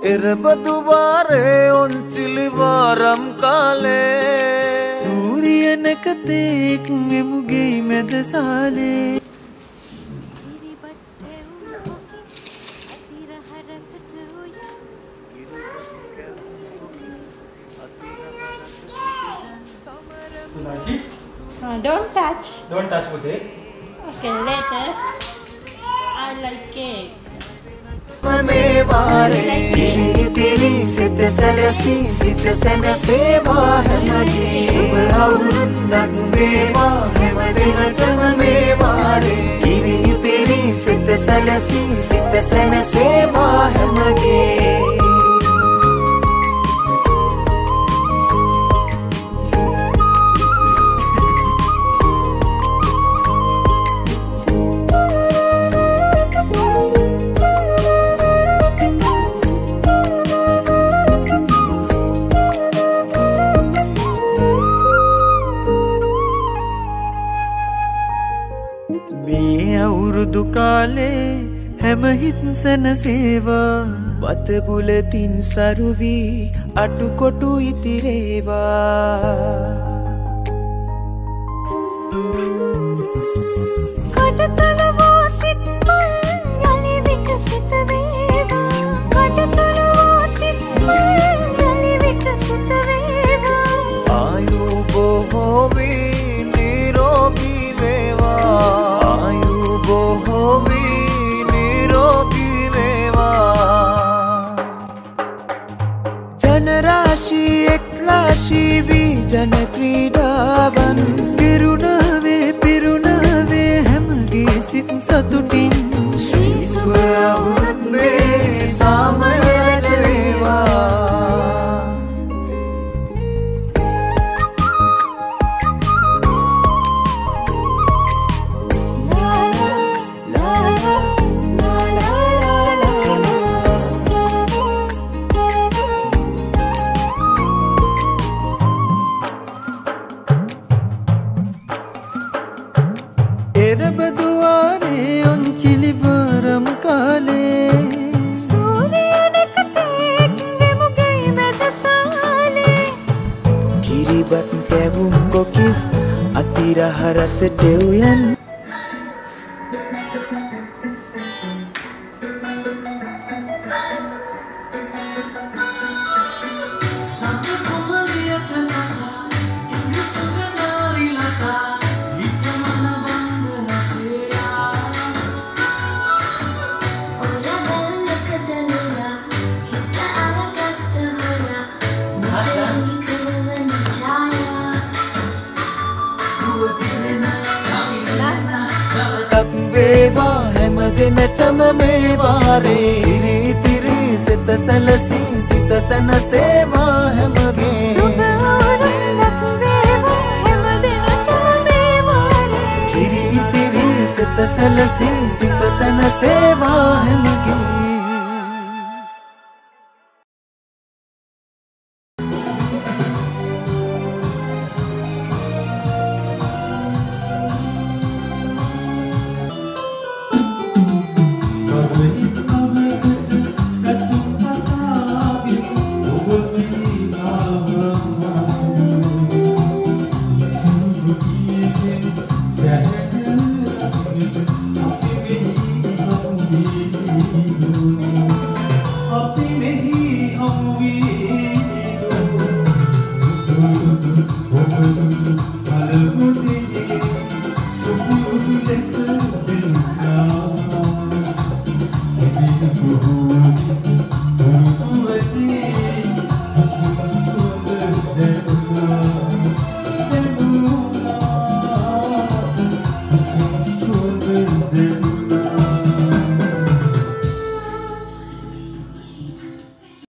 එරබදුවාරේ ඔන්චිලි වාරම් කාලේ සූරියනකතෙක් එමුගේ මැද සාලේ Don't touch. Don't touch Putih. Okay, later. I like cake. මේ වාරේ කිරි තිරි සිත සැලසි සිත සැනසේවා හැමගේ සුබ අවුරුද්දක් වේවා හැම දිනටම මේ වාරේ කිරි තිරි සිත සැලසි සිත සැනසේවා හැමගේ අවුරුදු කාලේ හැම හිත් සැනසේවා වත බුලතින් සරුවි අටුකොටු ඉතිරේවා කටතලවෝ සිත් මල් යලි විකසිත වේවා කටතලවෝ සිත් මල් යලි විකසිත වේවා ආයු බොහෝ වී නිරෝගී වේවා होवी निरोगी वेवा जनराशि एक राशि वी जन क्रीडावन किरुणवे पिरुणवे हमगे सित सतुटिन श्री स्वरूपे सामराज वेवा එරබදුවාරේ ඔන්චිලි වාරම් කාලේ සූරියනකතෙක් එමුගේ මැද සාලේ කිරිබත් කැවුම් කොකිස් අතිරහ රස ටෙව්යන් වේවා හැම දිනටම මේ වාරේ ඉරි තිරි සිත සැලසි සිත සැනසේවා හැමගේ සුබ අවුරුද්දක් වේවා හැම දිනටම මේ වාරේ ඉරි තිරි සිත සැලසි සිත සැනසේවා හැමගේ Yeah.